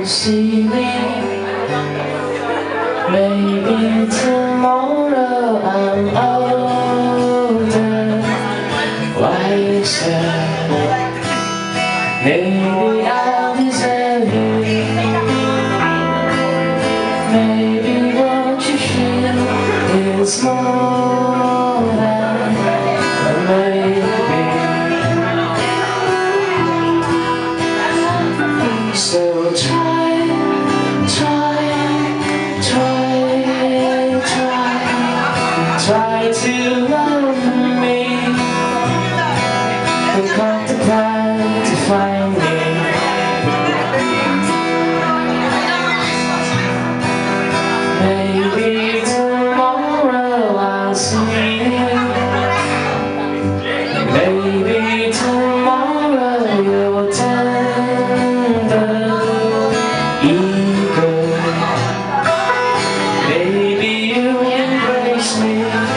see me. Maybe tomorrow I'm older, wiser. Maybe I'll deserve you. Maybe what you feel is more than a maybe. So try to love me. We've got the plan to find me. Maybe tomorrow I'll see you. Maybe tomorrow you'll tender ego. Maybe you embrace me.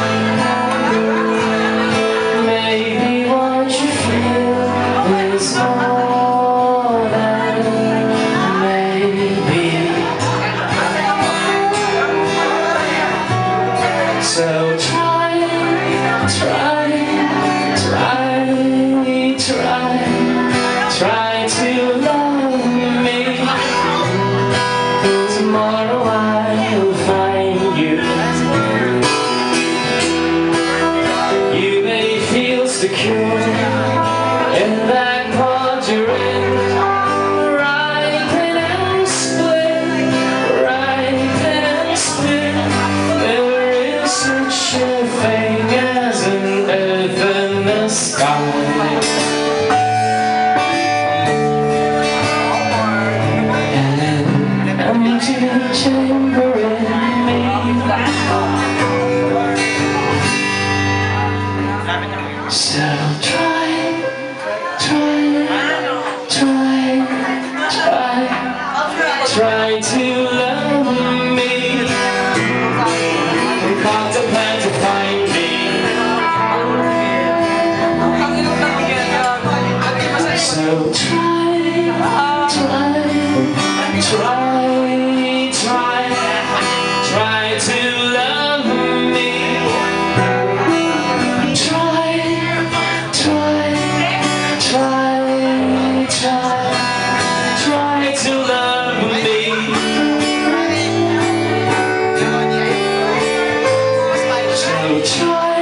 Maybe what you feel is more than maybe. So try to love me. Tomorrow I will find you. You may feel secure in that pod you're in. Ripen and split, ripen and split. There is such a thing as an earth in the sky. Empty chamber in me. So try to love me. We've got the plan to find me. So try to love me. Try to love me. So try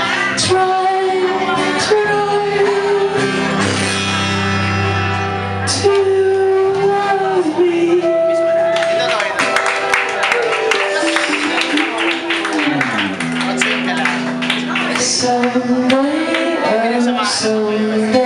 to love me. Someday, oh someday.